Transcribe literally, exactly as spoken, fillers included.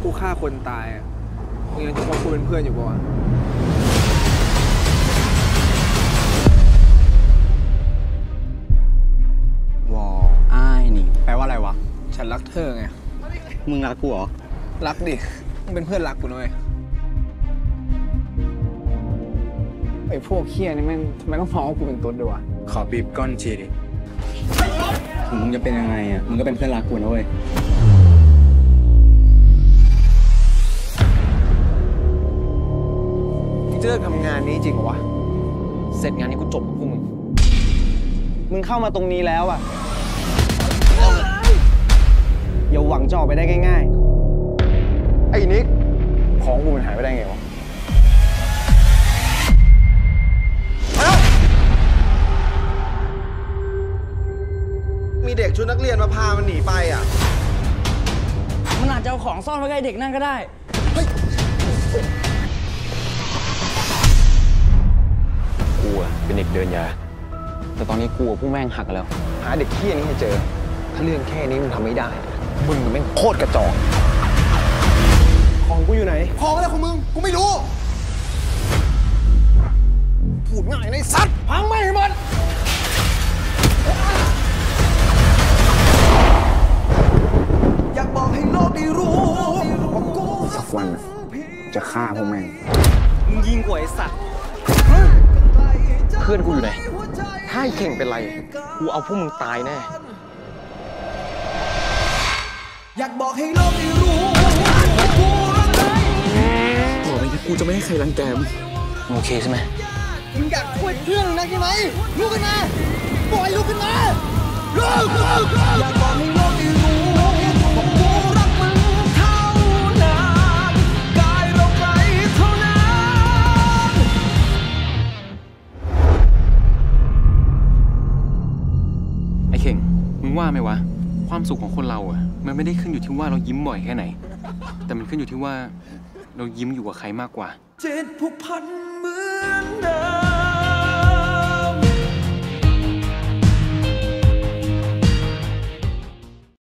กูฆ่าคนตายอ่ะมึงยังจะคบกูเป็นเพื่อนอยู่ปะวะวออ้ายนี่แปลว่าอะไรวะฉันรักเธอไงมึงรักกูเหรอรักดิมึงเป็นเพื่อนรักกูนะเว้ยไอ้พวกเคี้ยนี่แม่งทำไมต้องมองว่ากูเป็นตุ๊ดด้วยวะขอบีบก้อนทีดิถึงมึงจะเป็นยังไงอ่ะมึงก็เป็นเพื่อนรักกูนะเว้ยมึงจะเลิกทำงานนี้จริงเหรอวะเสร็จงานนี้กูจบกับพวกมึงมึงเข้ามาตรงนี้แล้วอ่ะอย่าหวังจะออกไปได้ง่ายๆไอ้นิกของกูมันหายไปได้ไงวะมีเด็กชุดนักเรียนมาพามันหนีไปอ่ะมันอาจจะเอาของซ่อนไว้ใกล้เด็กนั่นก็ได้กูอะเป็นเด็กเดินยาแต่ตอนนี้กูกับผู้แม่งหักกันแล้วหาเด็กเคี้ยนี้ให้เจอถ้าเรื่องแค่นี้มึงทำไม่ได้มึงมันแม่งโคตรกระจอกของกูอยู่ไหนของอะไรของมึงกูไม่รู้พูดง่ายในสัตว์พังไม่ให้หมดอยากบอกให้โลกได้รู้ว่ากูสักวันจะฆ่าพวกแม่งมึงยิงกว่าไอ้สัตว์เพื่อนกูอยู่ไหนถ้าไอ้เข่งเป็นไรกูเอาพวกมึงตายแน่อยากบอกให้โลกได้รู้ว่ากูรักใครบอกไปนะกูจะไม่ให้ใครรังแกมึงโอเคใช่ไหมมึงอยากคุยเพื่อนนะใช่ไหมลุกขึ้นมาปล่อยลุกขึ้นมาลุกลุกอยากบอกให้โลกได้รู้ว่ากูรักมึงเท่านั้นกายเราไกลเท่านั้นไอ้เข่งมึงว่าไหมวะความสุขของคนเราอ่ะมันไม่ได้ขึ้นอยู่ที่ว่าเรายิ้มบ่อยแค่ไหนแต่มันขึ้นอยู่ที่ว่าเรายิ้มอยู่กับใครมากกว่าจิตผูกพันมือ